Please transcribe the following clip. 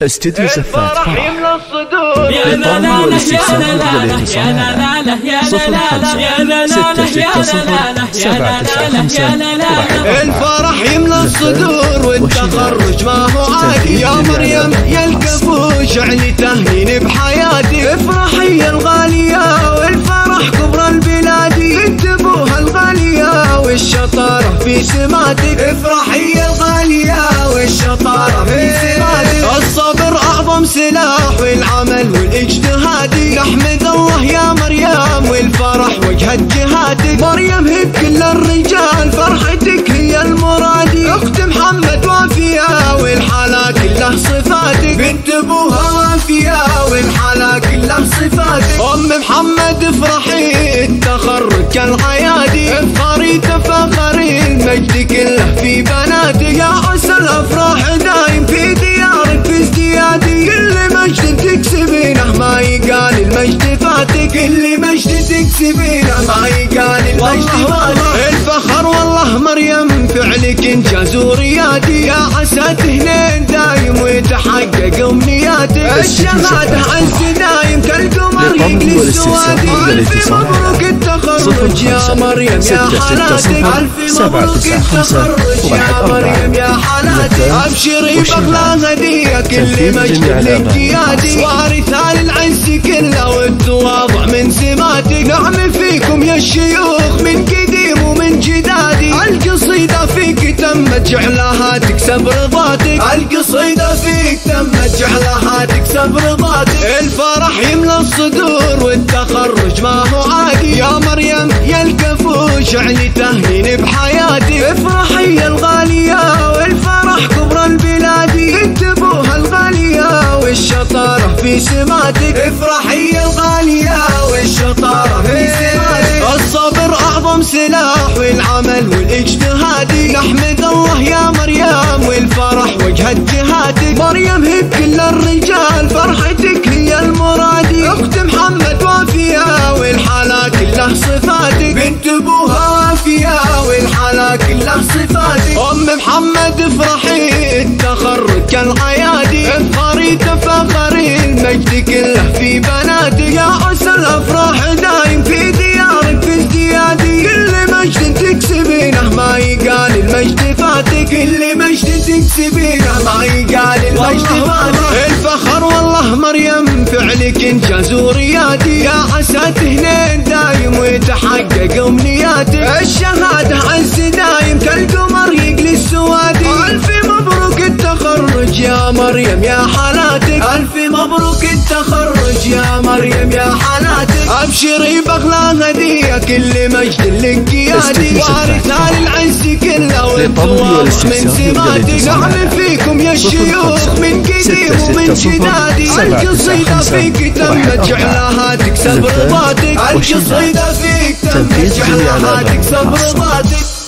استديو زفات فرح يا لا لا الفرح يملى الصدور والتخرج ما هو عادي. يا مريم يا الكفوش علي تهنين بحياتي. افرحي يا الغالية والفرح كبر البلادي. انت ابوها الغالية والشطارة في سماتك. افرحي يا الغالية والشطارة في سماتك. الصبر اعظم سلاح والعمل والاجتهاد. نحمد الله يا مريم والفرح وجهة جهاتك. مريم هي بكل الرجال فرحتك هي المرادي. اخت محمد وافية والحالة كلها صفاتك. بنت ابوها وافية والحالة كلها صفاتك. ام محمد افرحي التخرج كالعيادي. افخري تفخري المجد كله في بناتك. يا عسى الافراح دايم في ديارك في ازديادي. كل مجد تكسبينه ما يقال المجد فاتك. كل مجد تكسبينه ما يقال المجد فاتك. الفخر والله مريم فعلك انجاز وريادي. يا عسى تهنين دايم ويتحقق امنياتك. الشهادة عز دايم كالقمر يقلي السوادي. الف مبروك التخرج يا مريم يا حالاتك. الف مبروك التخرج يا مريم يا حالاتك. ابشري باغلى هدية كل مجد لك جيادي. وارثة للعز كله والتواضع من سماتك. نعم فيكم يا الشيوخ من قديم ومن جدادي. القصيدة فيك تمت جعلها تكسب رضاتك. القصيدة فيك تمت جعلها تكسب رضاتك. الفرح يملى الصدور والتخرج ما هو عادي. يا مريم يا الكفوش علي تهنين بحياتي. افرحي يا الغالية والفرح كبر البلادي. انت ابوها الغالية والشطارة في سماتك. افرحي يا الغالية والشطارة في سماتك. الصبر اعظم سلاح والعمل والاجتهاد. نحمد الله يا مريم والفرح وجهة جهاتك. مريم هي بكل الرجال فرحتك هي المرادي. اخت محمد وافية والحالة كلها صفاتك. بنت ابوها وافية والحالة كلها صفاتك. ام محمد افرحي التخرج كالعيادي. افخري تفخري المجد كله في بناتك. يا عسى الافراح دايم في ديارك في ازديادي. كل مجد تكسبينه ما يقال المجد فاتك. كل مجد تكسبينه ما يقال المجد فاتك. الفخر والله مريم فعلك انجاز وريادي. يا عسى تهنين دايم ويتحقق امنياتك. الشهادة عز دايم كالقمر يقلي السوادي. الف مبروك التخرج يا مريم يا حالاتك. الف مبروك التخرج يا مريم يا حالاتك. ابشري باغلى هدية كل مجد لك جيادي. وارثة للعز كله والتواضع من سماتك. نعم فيكم يا الشيوخ من قديم ومن جدادي. القصيدة فيك تمت جعلها تكسب رضاتك. القصيدة فيك تمت جعلها تكسب رضاتك.